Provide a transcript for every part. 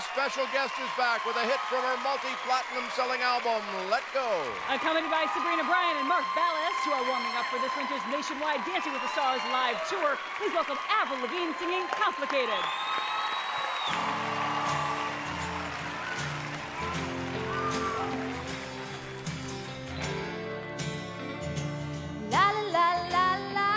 special guest is back with a hit from her multi-platinum selling album, Let Go. Accompanied by Sabrina Bryan and Mark Ballas, who are warming up for this winter's nationwide Dancing with the Stars live tour, please welcome Avril Lavigne singing Complicated. La la la la la.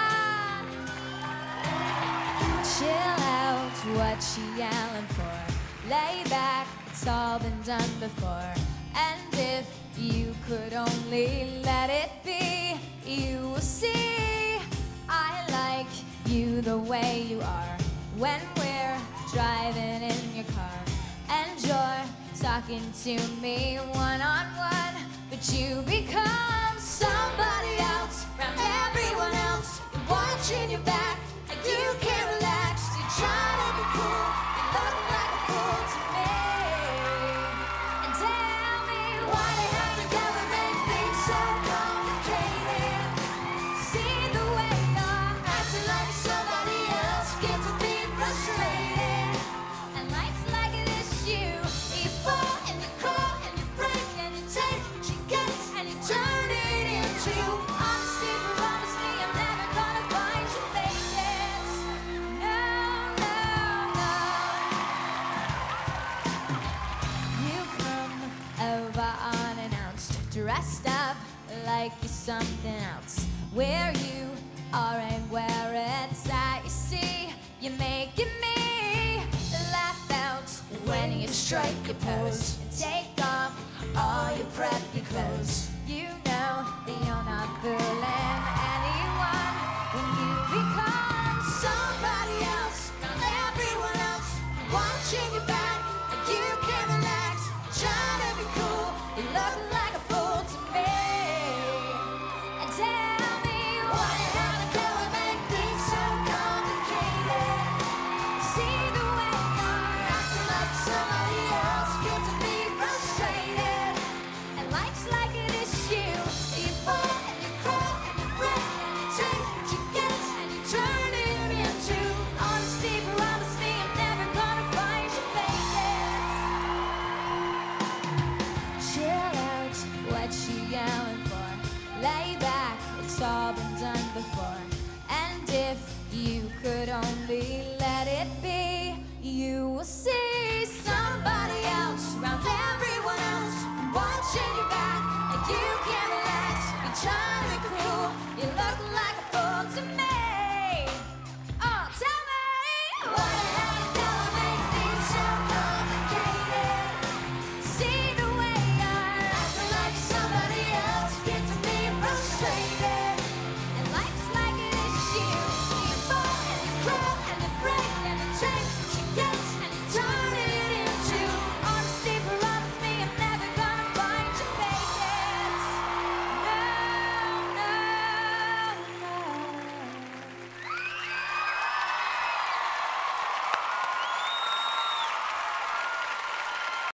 Chill out, what she yelling for? Lay back, it's all been done before. And if you could only let it be, you will see I like you the way you are. When we're driving in your car and you're talking to me one-on-one, but you become somebody else around everyone else. You're watching your back and you can't relax. You try to be cool, you look like a fool to me. And tell me why they have to go and make things so complicated. See the way you're acting like somebody else gets to be frustrated. And life's like this, you fall and you crawl and you break and you take what you get and you turn it into honesty. Promise me I'm never gonna find you fake it. No, no, no. You come over unannounced, dressed up like you're something else. Where you are and where it's at, you see, you're making me laugh out when you strike your pose and take off all your preppy clothes. You know that you're not fooling anyone when you become somebody else. Not everyone else watching your back and you can't relax. Trying to be cool, you look like a fool to me. And tell me why you have to go and make things so complicated. See the way you're acting like somebody else gets to be frustrated. And life's like it is you. You fall and you crawl and you break and you take what you get and you turn it into honesty. Promise me I'm never gonna find you fake it. Chill out, what you yelling for? Lay back, it's all been done before. And if you could only